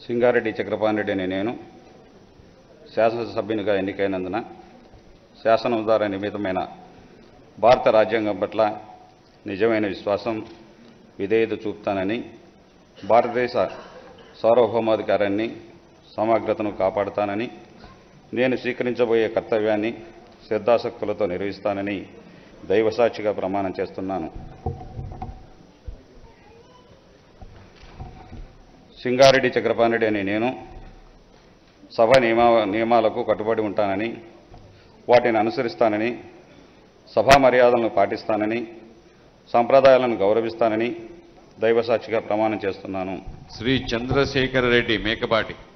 సింగారెడ్డి చక్రపాణి రెడ్డి అనే నేను శాసనసభ్యునిగా ఎన్నికైనందున శాసనం ద్వారా నిర్మితమైన భారత రాజ్యాంగం పట్ల నిజమైన విశ్వాసం, విధేయత చూపుతానని, భారతదేశ సార్వభౌమాధికారాన్ని, సమగ్రతను కాపాడుతానని, నేను స్వీకరించబోయే కర్తవ్యాన్ని శ్రద్ధాశక్తులతో నిర్వహిస్తానని దైవసాక్షిగా ప్రమాణం చేస్తున్నాను. సింగారెడ్డి చక్రపాణి రెడ్డి అనే నేను సభ నియమాలకు కట్టుబడి ఉంటానని, వాటిని అనుసరిస్తానని, సభా మర్యాదలను పాటిస్తానని, సంప్రదాయాలను గౌరవిస్తానని దైవసాక్షిగా ప్రమాణం చేస్తున్నాను. శ్రీ చంద్రశేఖర్ రెడ్డి మేకపాటి.